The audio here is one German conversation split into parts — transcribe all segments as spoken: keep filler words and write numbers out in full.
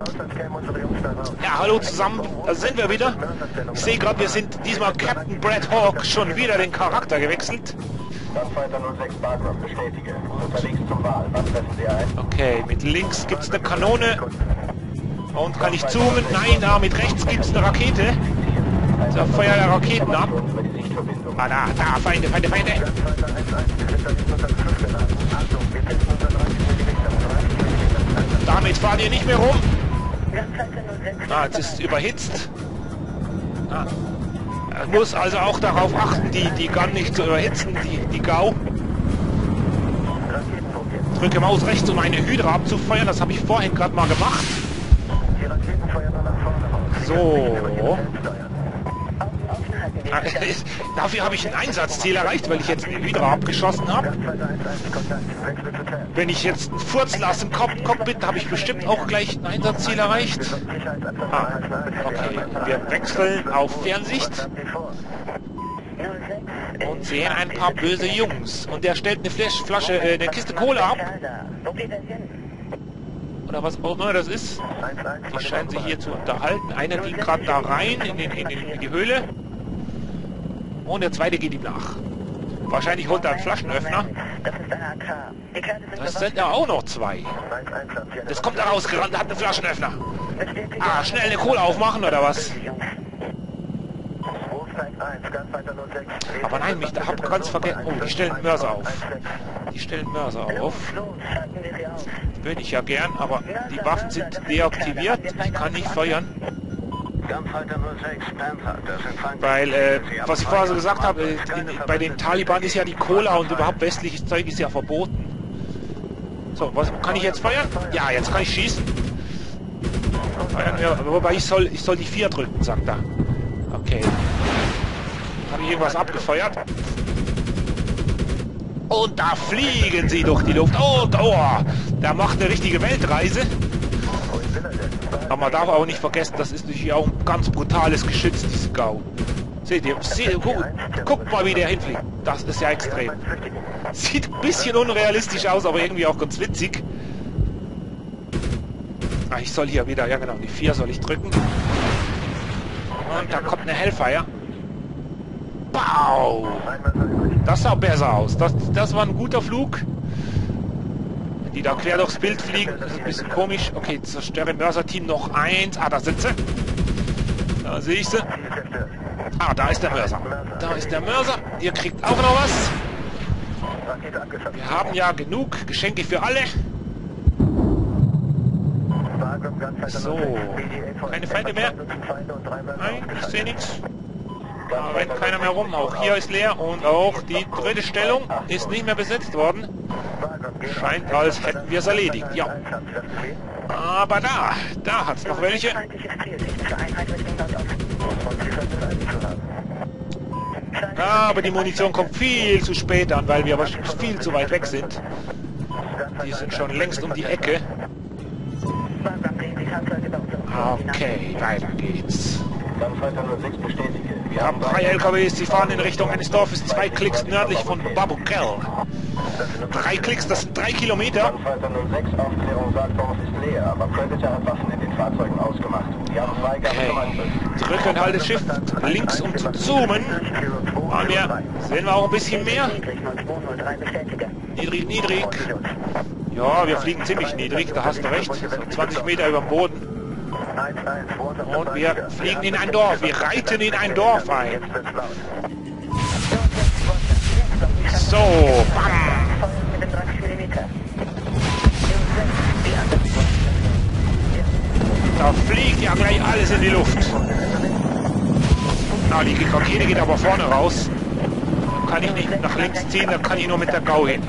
Ja, hallo zusammen, da sind wir wieder. Ich sehe gerade, wir sind diesmal Captain Brad Hawk, schon wieder den Charakter gewechselt. Okay, mit links gibt es eine Kanone. Und kann ich zoomen? Nein, da mit rechts gibt es eine Rakete. So, Feuer der Raketen ab. Ah, da, da, Feinde, Feinde, Feinde. Damit fahrt ihr nicht mehr rum. Ah, jetzt ist es überhitzt. Ah. Ich muss also auch darauf achten, die, die Gun nicht zu überhitzen, die, die Gau. Ich drücke Maus rechts, um eine Hydra abzufeuern. Das habe ich vorhin gerade mal gemacht. So. Dafür habe ich ein Einsatzziel erreicht, weil ich jetzt eine Hydra abgeschossen habe. Wenn ich jetzt einen Furz lasse im Cockpit, habe ich bestimmt auch gleich ein Einsatzziel erreicht. Ah, okay. Wir wechseln auf Fernsicht und sehen ein paar böse Jungs. Und der stellt eine Flash, Flasche, äh, eine Kiste Kohle ab. Oder was auch immer das ist. Die scheinen sich hier zu unterhalten. Einer geht gerade da rein in, den, in, den, in die Höhle. Und der zweite geht ihm nach. Wahrscheinlich holt er einen Flaschenöffner. Das sind ja auch noch zwei. Das kommt da rausgerannt, hat einen Flaschenöffner. Ah, schnell eine Kohle aufmachen oder was? Aber nein, mich da hab ganz vergessen. Oh, die stellen Mörser auf. Die stellen Mörser auf. Würde ich ja gern, aber die Waffen sind deaktiviert. Ich kann nicht feuern. Weil, äh, was ich vorher so gesagt habe, in, bei den Taliban ist ja die Cola und überhaupt westliches Zeug ist ja verboten. So, was kann ich jetzt feuern? Ja, jetzt kann ich schießen. Feuern wir, wobei ich soll, ich soll die vier drücken, sagt er. Okay. Habe ich irgendwas abgefeuert? Und da fliegen sie durch die Luft. Oh, oh, der macht eine richtige Weltreise. Aber man darf auch nicht vergessen, das ist natürlich auch ein ganz brutales Geschütz, diese Gau. Seht ihr, seht, guckt, guckt mal, wie der hinfliegt. Das ist ja extrem. Sieht ein bisschen unrealistisch aus, aber irgendwie auch ganz witzig. Ah, ich soll hier wieder, ja genau, die vier soll ich drücken. Und da kommt eine Hellfire. Wow! Das sah besser aus. Das, das war ein guter Flug. Die da quer durchs Bild fliegen, das ist ein bisschen komisch. Okay, zerstöre Mörser-Team noch eins. Ah, da sind sie. Da sehe ich sie. Ah, da ist der Mörser. Da ist der Mörser. Ihr kriegt auch noch was. Wir haben ja genug Geschenke für alle. So. Keine Feinde mehr? Nein, ich sehe nichts. Da rennt keiner mehr rum. Auch hier ist leer. Und auch die dritte Stellung ist nicht mehr besetzt worden. Scheint, als hätten wir es erledigt, ja. Aber da, da hat es noch welche. Aber die Munition kommt viel zu spät an, weil wir aber viel zu weit weg sind. Die sind schon längst um die Ecke. Okay, weiter geht's. Wir haben drei L K Ws, die fahren in Richtung eines Dorfes, zwei Klicks nördlich von Babukel. Drei Klicks, das sind drei Kilometer. Okay. Drücke und halte Shift links, um zu zoomen. Waren wir, sehen wir auch ein bisschen mehr. Niedrig, niedrig. Ja, wir fliegen ziemlich niedrig, da hast du recht. So zwanzig Meter über dem Boden. Und wir fliegen in ein Dorf. Wir reiten in ein Dorf ein. So, bam. Da fliegt ja gleich alles in die Luft. Na, die Rakete geht aber vorne raus. Da kann ich nicht nach links ziehen, da kann ich nur mit der Gau hin.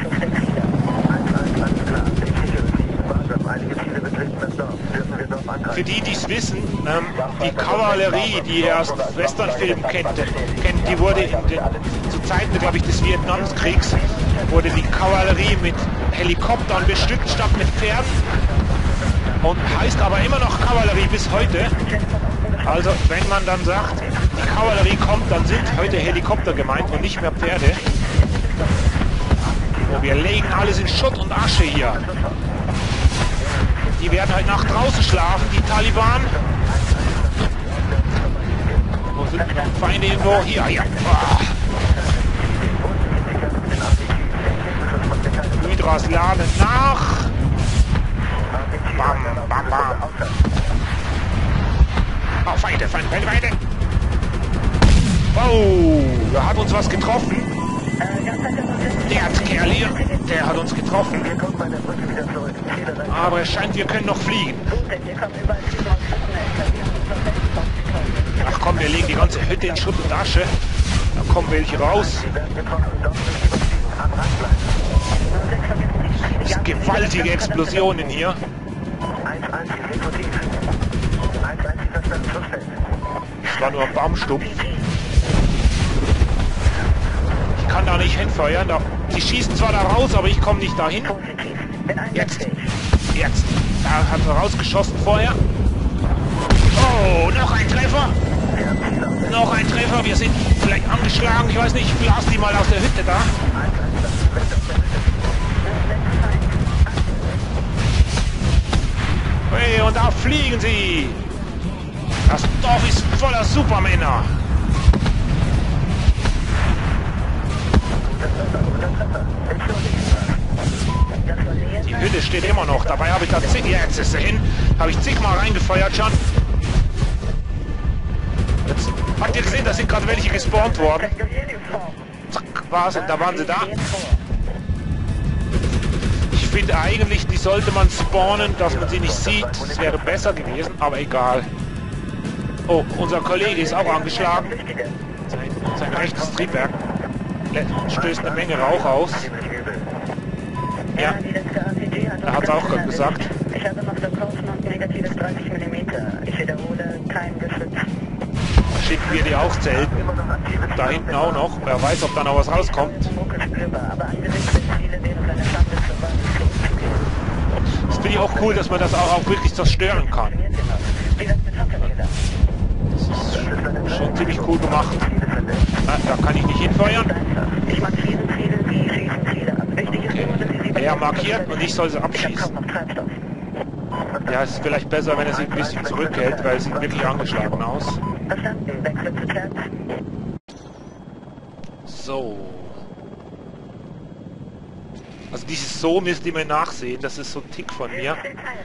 Für die, die es wissen, ähm, die Kavallerie, die ihr aus Westernfilmen kennt, kennt, die wurde in den, zu Zeiten, glaube ich, des Vietnamkriegs, wurde die Kavallerie mit Helikoptern bestückt statt mit Pferden und heißt aber immer noch Kavallerie bis heute. Also, wenn man dann sagt, die Kavallerie kommt, dann sind heute Helikopter gemeint und nicht mehr Pferde. Oh, wir legen alles in Schutt und Asche hier. Die werden halt nach draußen schlafen, die Taliban. Wo sind die Feinde irgendwo? Hier, hier. Oh. Hydras laden nach. Bam, bam, bam. Oh, Feinde, Feinde, Feinde, Feinde. Oh, da hat uns was getroffen. Der hat Kerl hier, der hat uns getroffen. Aber es scheint, wir können noch fliegen. Ach komm, wir legen die ganze Hütte in Schutt und Asche. Da kommen welche raus. Das sind gewaltige Explosionen hier. Das war nur ein Baumstumpf. Ich kann da nicht hinfeuern. Da, die schießen zwar da raus, aber ich komme nicht dahin. Jetzt. Jetzt. Da hat er rausgeschossen vorher. Oh, noch ein Treffer. Noch ein Treffer. Wir sind vielleicht angeschlagen. Ich weiß nicht, ich blase die mal aus der Hütte da. Hey, und da fliegen sie. Das Dorf ist voller Supermänner. Die Hütte steht immer noch. Dabei habe ich da zig... Ja, jetzt ist sie hin. Habe ich zigmal reingefeuert schon. Jetzt, habt ihr gesehen, da sind gerade welche gespawnt worden? Zack, war's und da waren sie da. Ich finde eigentlich, die sollte man spawnen, dass man sie nicht sieht. Das wäre besser gewesen, aber egal. Oh, unser Kollege ist auch angeschlagen. Sein, sein rechtes Triebwerk stößt eine Menge Rauch aus. Ja, er hat es auch gerade gesagt. Ich habe noch verkaufen und negatives dreißig Millimeter. Ich wiederhole, kein Geschütz. Schicken wir die auch selten. Da hinten auch noch. Wer weiß, ob da noch was rauskommt. Das finde ich auch cool, dass man das auch, auch wirklich zerstören kann. Das ist schon ziemlich cool gemacht. Na, da kann ich nicht hinfeuern. Okay. Er markiert und ich soll sie abschießen. Ja, es ist vielleicht besser, wenn er sich ein bisschen zurückhält, weil es sieht wirklich angeschlagen aus. So. Also dieses So müsst ihr mir nachsehen, das ist so ein Tick von mir.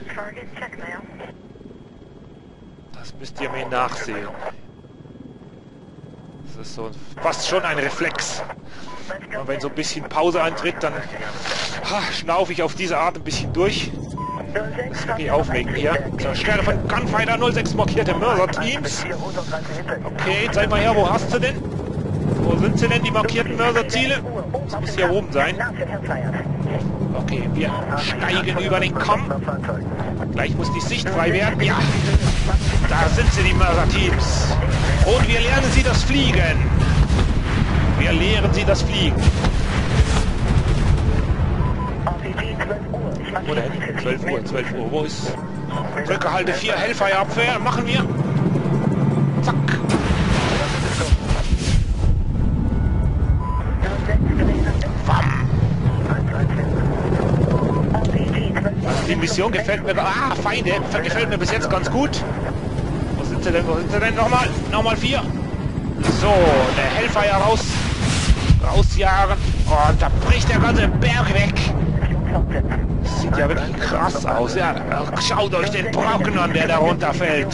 Das müsst ihr mir nachsehen. Das ist so fast schon ein Reflex. Und wenn so ein bisschen Pause eintritt, dann ha, schnaufe ich auf diese Art ein bisschen durch. Das ist wirklich aufregend hier. Zerstöre von Gunfighter null sechs markierte Mörser-Teams. Okay, zeig mal her, wo hast du denn? Wo sind sie denn, die markierten Mörserziele? Das muss hier oben sein. Okay, wir steigen über den Kamm. Gleich muss die Sicht frei werden. Ja, da sind sie, die Mörser-Teams. Und wir lernen sie das Fliegen. Wir lehren sie das Fliegen. Wo denn? zwölf Uhr, zwölf Uhr. Wo ist... Drücke halte vier, Hellfire-Abwehr. Machen wir. Zack. Bam. Also die Mission gefällt mir... Ah, Feinde. Gefällt mir bis jetzt ganz gut. Wo sind sie denn? Wo sind sie denn? Nochmal. Nochmal vier. So, der Hellfire raus. Rausjagen. Und da bricht der ganze Berg weg. Das sieht ja wirklich krass aus. Ja, schaut euch den Brocken an, der da runterfällt.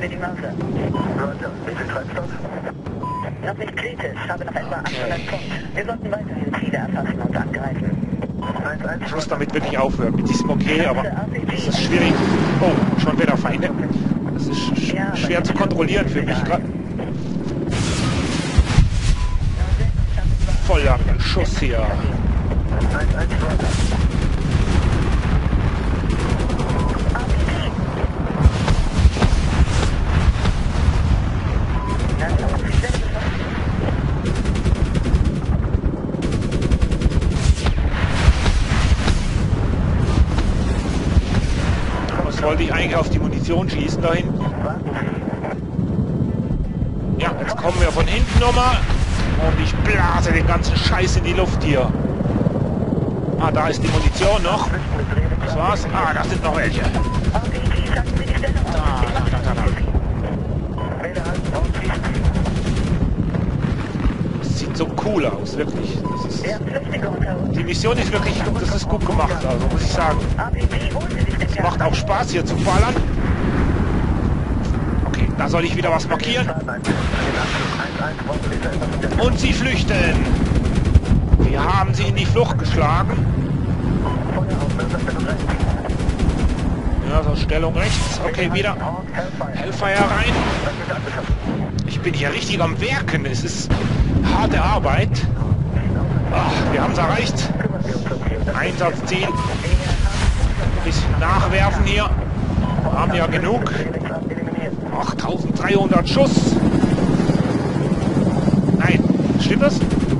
Noch nicht kritisch, habe noch etwa achthundert Pfund. Wir sollten weiterhin Ziele erfassen und angreifen. Ich muss damit wirklich aufhören. Mit diesem okay, aber das ist schwierig. Oh, schon wieder Feinde. Das ist sch schwer zu kontrollieren für mich gerade. Voller Schuss hier. Was wollte ich eigentlich auf die Munition schießen da hinten? Ja, jetzt kommen wir von hinten nochmal. Und ich blase den ganzen Scheiß in die Luft hier. Ah, da ist die Munition noch. Das war's. Ah, da sind noch welche. Da, da, da, da, da. Das sieht so cool aus, wirklich. Das ist, die Mission ist wirklich, das ist gut gemacht, also muss ich sagen. Es macht auch Spaß hier zu ballern. Okay, da soll ich wieder was markieren. Und sie flüchten. Wir haben sie in die Flucht geschlagen. Ja, so Stellung rechts. Okay, wieder Hellfire rein. Ich bin hier richtig am Werken. Es ist harte Arbeit. Ach, wir haben es erreicht. Einsatzziel. Bisschen nachwerfen hier. Wir haben ja genug. achttausenddreihundert Schuss. Nein, stimmt das?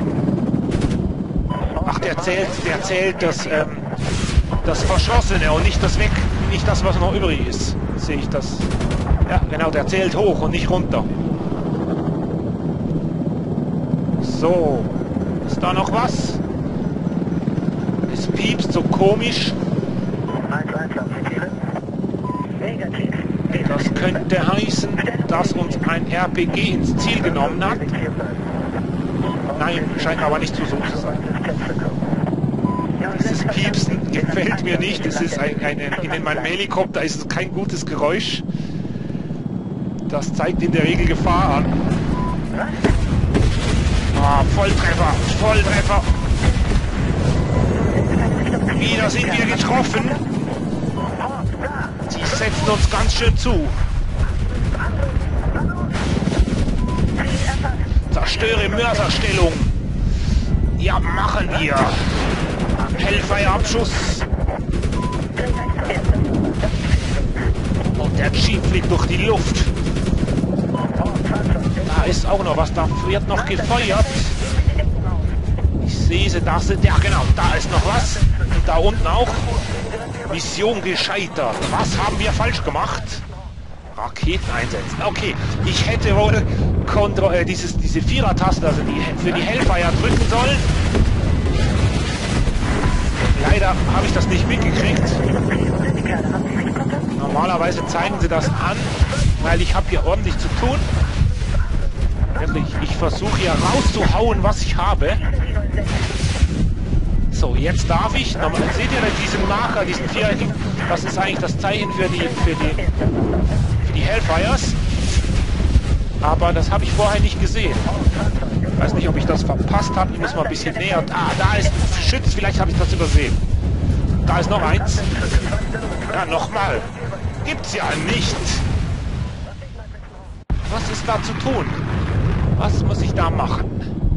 Ach, der zählt, der zählt das, ähm, das Verschossene und nicht das Weg, nicht das, was noch übrig ist. Sehe ich das? Ja, genau, der zählt hoch und nicht runter. So, ist da noch was? Es piepst so komisch. Das könnte heißen, dass uns ein R P G ins Ziel genommen hat. Nein, scheint aber nicht so, so zu sein. Dieses Piepsen gefällt mir nicht. Es ist ein, eine, in meinem Helikopter ist es kein gutes Geräusch. Das zeigt in der Regel Gefahr an. Oh, Volltreffer, Volltreffer. Wieder sind wir getroffen. Sie setzen uns ganz schön zu. Zerstöre Mörserstellung. Ja, machen wir. Hellfire-Abschuss. Und der Jeep fliegt durch die Luft. Da ist auch noch was. Da wird noch gefeuert. Ich sehe sie. Da sind, ja genau, da ist noch was. Und da unten auch. Mission gescheitert. Was haben wir falsch gemacht? Raketen einsetzen. Okay, ich hätte wohl Kontro äh, dieses, diese Vierer-Taste, also die, für die Hellfire drücken sollen. Leider habe ich das nicht mitgekriegt. Normalerweise zeigen sie das an, weil ich habe hier ordentlich zu tun. Wirklich, ich versuche hier rauszuhauen, was ich habe. So, jetzt darf ich, nochmal, seht ihr diesen Marker, diesen viereckigen, das ist eigentlich das Zeichen für die, für die, für die Hellfires. Aber das habe ich vorher nicht gesehen. Ich weiß nicht, ob ich das verpasst habe, ich muss mal ein bisschen näher. Ah, da ist ein Geschütz, vielleicht habe ich das übersehen. Da ist noch eins. Ja, nochmal. Gibt's ja nicht. Was ist da zu tun? Was muss ich da machen?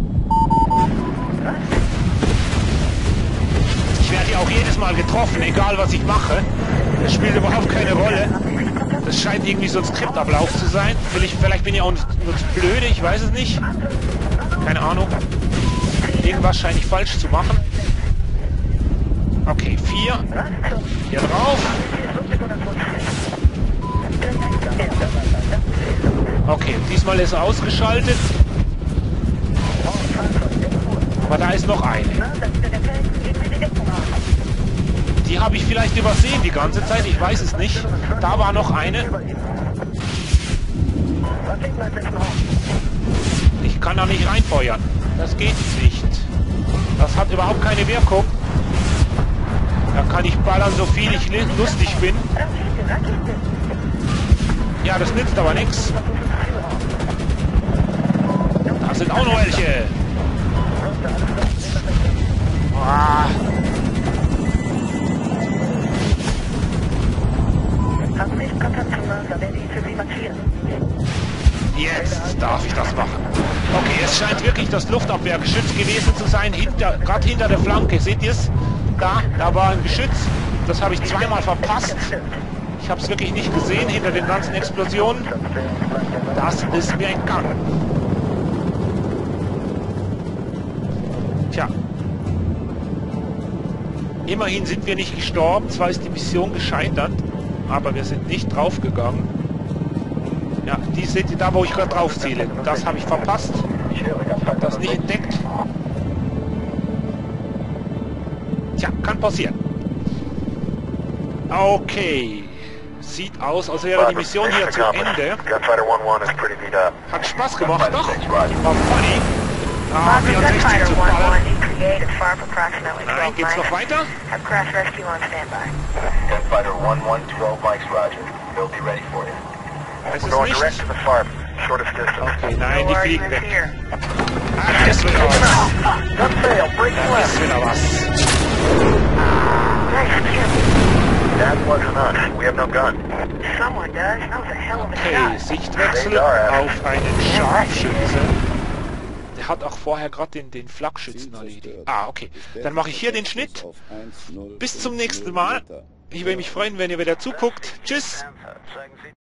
Ich werde ja auch jedes Mal getroffen, egal was ich mache. Das spielt überhaupt keine Rolle. Das scheint irgendwie so ein Skriptablauf zu sein. Vielleicht, vielleicht bin ich auch nur zu blöde, ich weiß es nicht. Keine Ahnung. Irgendwas scheine ich falsch zu machen. Okay, vier. Hier drauf. Okay, diesmal ist er ausgeschaltet. Aber da ist noch eine. Die habe ich vielleicht übersehen die ganze Zeit, ich weiß es nicht. Da war noch eine. Ich kann da nicht reinfeuern. Das geht nicht. Das hat überhaupt keine Wirkung. Da kann ich ballern, so viel ich lustig bin. Ja, das nützt aber nichts. Da sind auch noch welche. Ah. Jetzt darf ich das machen. Okay, es scheint wirklich das Luftabwehrgeschütz gewesen zu sein, hinter, gerade hinter der Flanke. Seht ihr es? Da, da war ein Geschütz. Das habe ich zweimal verpasst. Ich habe es wirklich nicht gesehen hinter den ganzen Explosionen. Das ist mir entgangen. Tja. Immerhin sind wir nicht gestorben. Zwar ist die Mission gescheitert, aber wir sind nicht draufgegangen. Ja, die seht ihr da, wo ich gerade drauf ziele. Das habe ich verpasst. Ich habe das nicht entdeckt. Tja, kann passieren. Okay. Sieht aus, als wäre die Mission hier zu Ende. Hat Spaß gemacht, doch? War funny. Ah, vierundsechzig zu Fall. Nein, geht's noch weiter? Es ist nicht. Okay, nein, die fliegen weg. Ah, das wird was. Das ist wieder was. Okay, Sichtwechsel auf einen Scharfschützen. Der hat auch vorher gerade den, den Flakschützen erledigt. Ah, okay. Dann mache ich hier den Schnitt. Bis zum nächsten Mal. Ich würde mich freuen, wenn ihr wieder zuguckt. Tschüss.